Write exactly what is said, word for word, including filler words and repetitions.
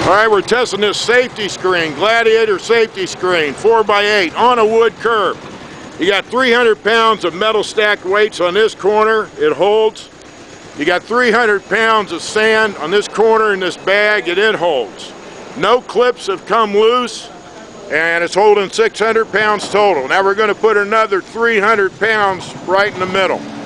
All right, we're testing this safety screen, Gladiator safety screen, four by eight on a wood curb. You got three hundred pounds of metal stacked weights on this corner, it holds. You got three hundred pounds of sand on this corner in this bag, and it holds. No clips have come loose, and it's holding six hundred pounds total. Now we're going to put another three hundred pounds right in the middle.